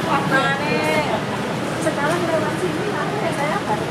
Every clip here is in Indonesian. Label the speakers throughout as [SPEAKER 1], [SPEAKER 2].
[SPEAKER 1] Makanya sekarang lewat sini aku ya saya baru.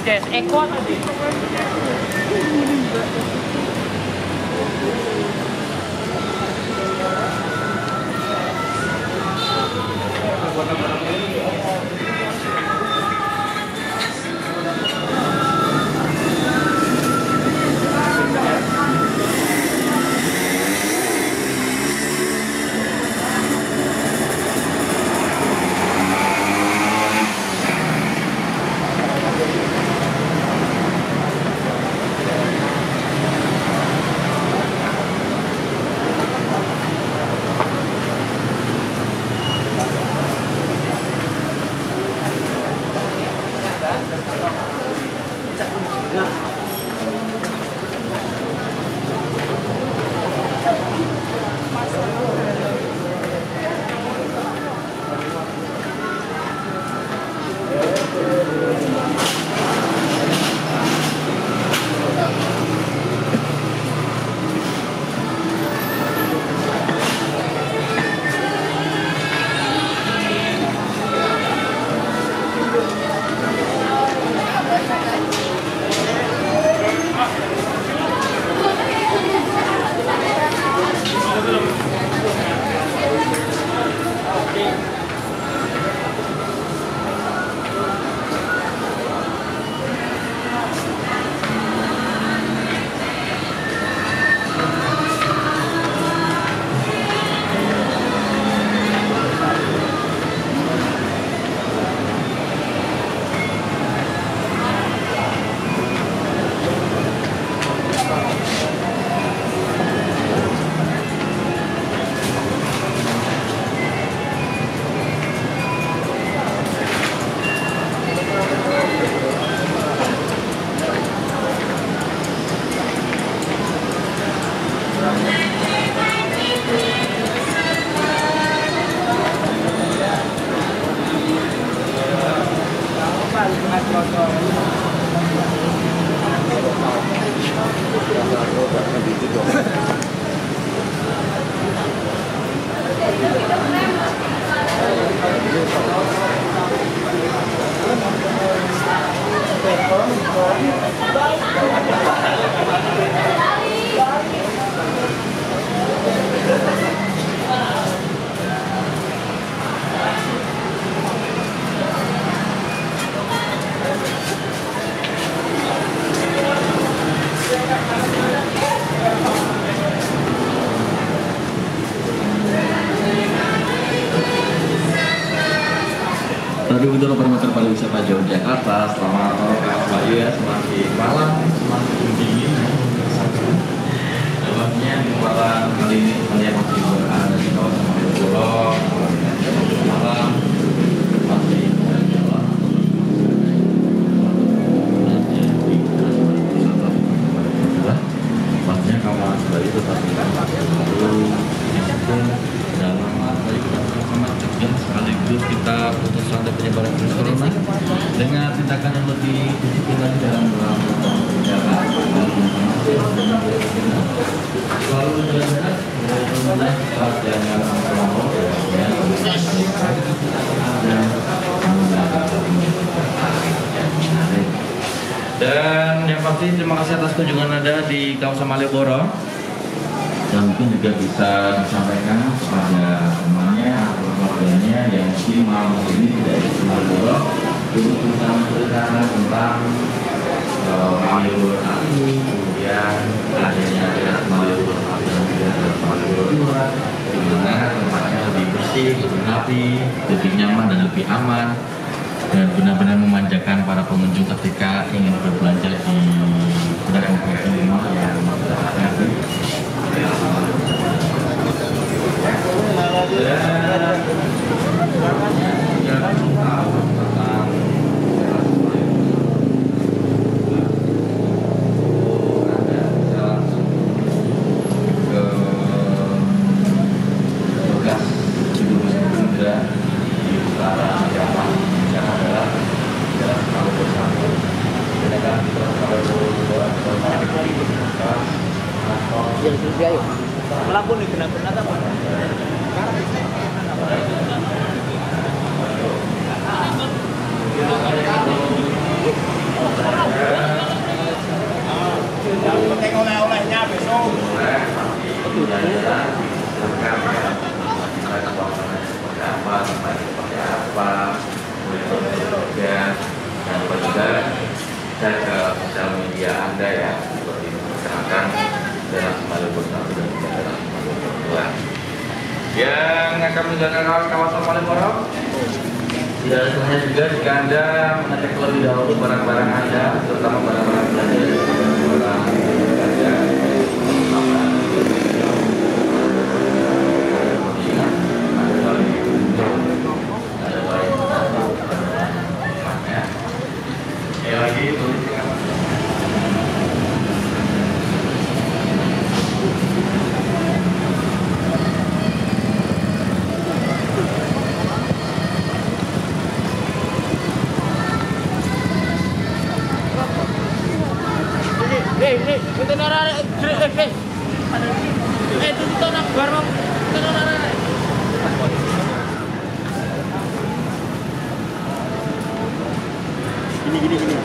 [SPEAKER 2] Des, Eko tadi.
[SPEAKER 3] Untuk promotor pariwisata Yogyakarta, selamat pagi ya, semakin malam, semakin dingin. Dalamnya di malam kali ini kalian masih berada di kawasan Malioboro. Malam masih berjalan pastinya kamu kembali tetap dulu dalam mencegah sekaligus kita putus rantai penyebaran virus corona dengan tindakan yang lebih disiplin lagi dalam melakukan perjalanan. Selalu jaga dan yang pasti terima kasih atas kunjungan Anda di kawasan Malioboro. Dan mungkin juga bisa disampaikan kepada temannya atau keluarganya yang mungkin malam ini tidak di Malioboro untuk menceritakan tentang Malioboro ini, kemudian adanya Teras Malioboro dan Teras Malioboro 2, di mana tempatnya lebih bersih, lebih rapi, lebih nyaman dan lebih aman, dan benar-benar memanjakan para pengunjung ketika ingin berbelanja di pedagang kaki lima yang terdapat di
[SPEAKER 2] Melambung di benar-benar apa?
[SPEAKER 3] adalah diserahkan ya, kita suasananya seperti apa, tempatnya seperti apa, juga dan juga cek ke sosial media Anda ya, seperti misalkan Teras Malioboro 1 dan juga Teras Malioboro 2 yang akan menjaga kawasan Malioboro. Tidak semuanya juga jika Anda mengecek terlebih dahulu barang-barang Anda, terutama barang-barang belanja dan barang belanja. Lagi
[SPEAKER 2] itu nara itu nak barang itu nara. Gini.